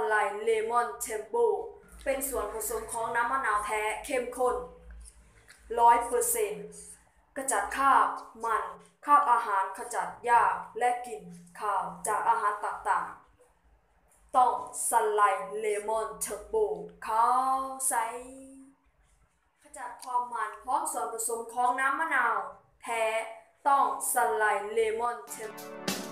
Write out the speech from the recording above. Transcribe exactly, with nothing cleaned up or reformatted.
ไลด์เลมอนเทมโปเป็นส่วนผสมของน้ำมะนาวแท้เข้มข้น ร้อยเปอร์เซ็นต์ กจัดคราบมันคราบอาหารขจัดหญ้าและกลิ่นคาวจากอาหารต่างๆต้องสไลด์เลมอนเทมโปขาวใสขจัดความมันพร้อมส่วนผสมของน้ำมะนาวแท้ต้องสไลด์เลมอนเทมโป